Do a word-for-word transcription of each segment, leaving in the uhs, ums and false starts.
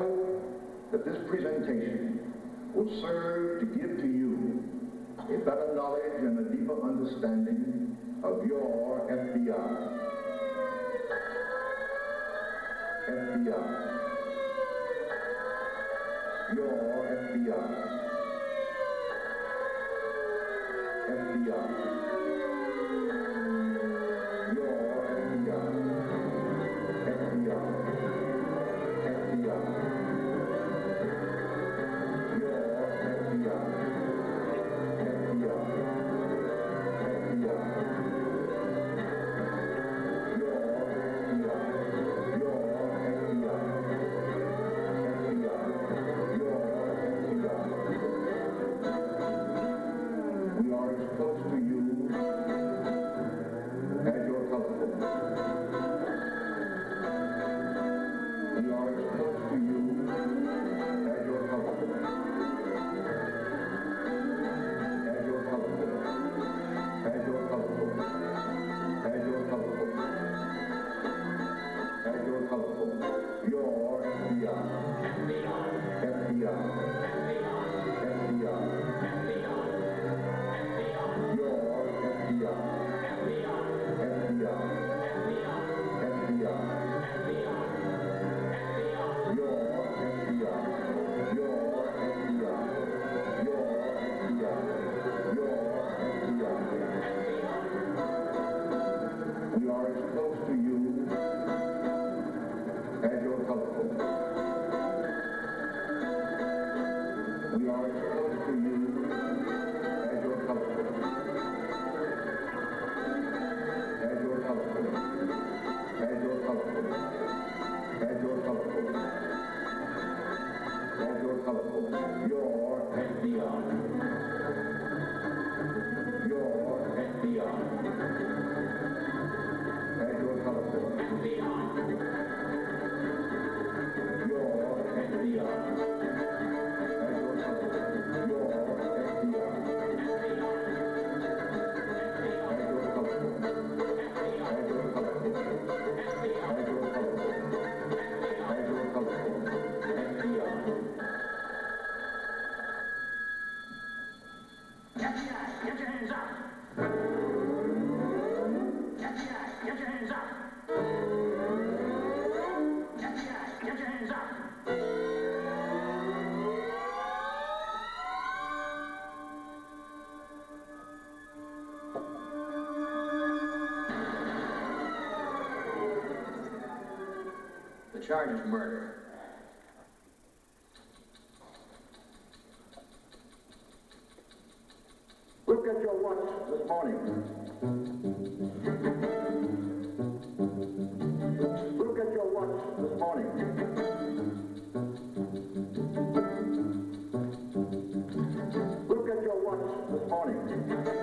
hope that this presentation will serve to give to you a better knowledge and a deeper understanding of your F B I. F B I. Your F B I. F B I. The charge is murder. Look at your watch this morning. Look at your watch this morning. Look at your watch this morning.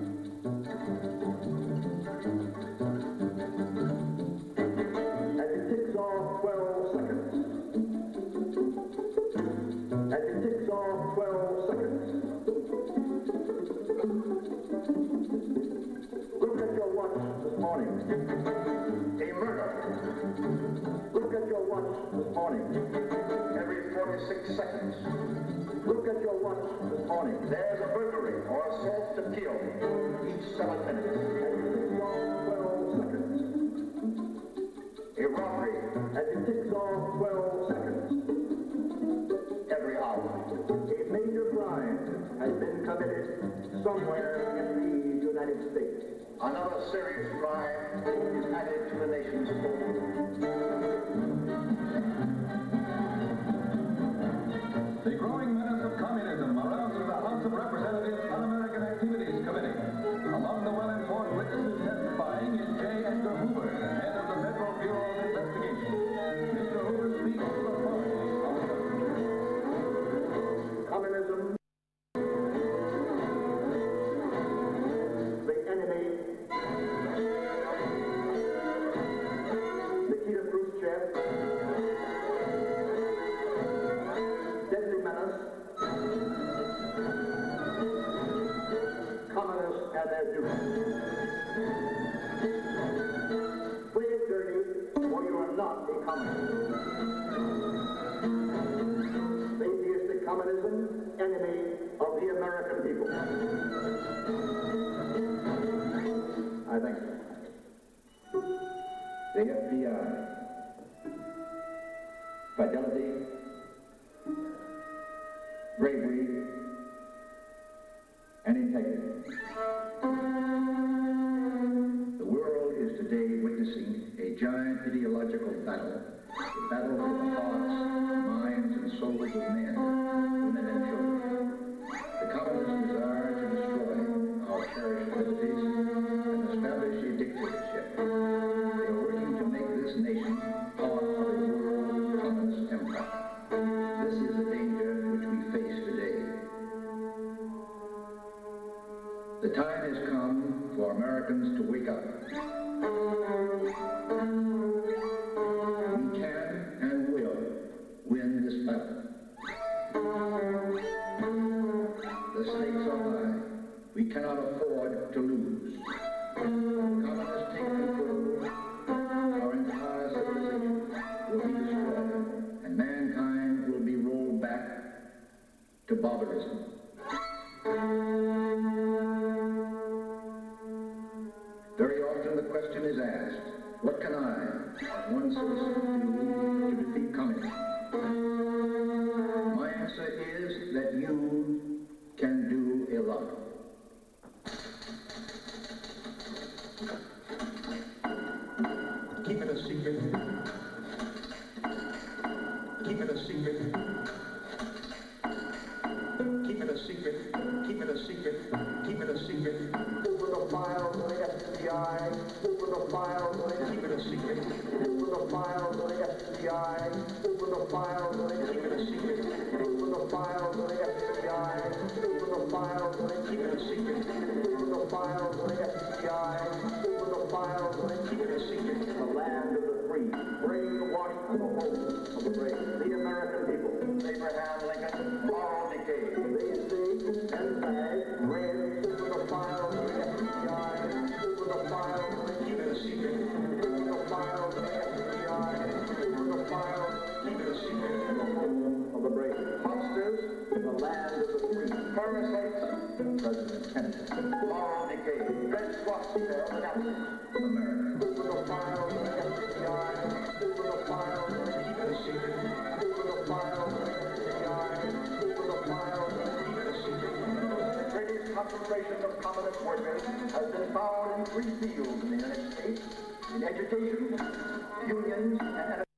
Seconds. Look at your watch this morning. There's a burglary or assault to kill each seven minutes. twelve seconds. A robbery as it ticks off twelve seconds. Every hour. A major crime has been committed somewhere in the United States. Another serious crime is added to the nation's code. The growing menace of communism arouses the House of Representatives Un-American Activities Committee. Among the well-informed witnesses testifying is J. Edgar Hoover, head of the Federal Bureau of Investigation. Mister Hoover speaks with authority on the subject. Communism, the enemy, Nikita Khrushchev, communists and their duty. Play it dirty, or you are not a communist. communism, enemy of the American people. I thank you. The F B I, fidelity, bravery, and integrity. The world is today witnessing a giant ideological battle, a battle for the hearts, minds, and souls of men, women, and children. The communist desire to destroy our cherished liberties and establish a dictatorship. They are working to make this nation part of a world communist empire. This is the danger which we face today. The time has come for Americans to wake up. We can and will win this battle. The stakes are high. We cannot afford to lose. Communists take control, our entire civilization will be destroyed, and mankind will be rolled back to barbarism. Very often the question is asked, what can I, as one citizen, do to defeat communism? My answer is that you can do a lot. Keep it a secret. Keep it a secret. Keep it a secret. Keep it a secret. Keep it a secret. Open the files of the F B I. Open the files of the Keep it a secret. Open the files of the F B I. Open the files of the Keep it a secret. Open the files of the F B I. Open the files of the Keep it a secret. Open the files of the F B I. Open the files of the Keep it a secret. The land of the free, brainwashed the home of the brave, the American people. Abraham Lincoln, moral decay. They sing and say, red, open the files of the F B I. Open the files of the Keep it a secret. Open the files of the F B I. Open the files. Keep it a secret. The home of the brave. Monsters, the land of the free. Parasites, President Kennedy. Moral decay. Red swastika of the Nazis. America. Open the files of the F B I. Open the files of the Keep it a secret. Open the files of the F B I. Open the files of the Keep it a secret. The greatest concentration of communist workers has been found in three fields in the United States: in education, unions, and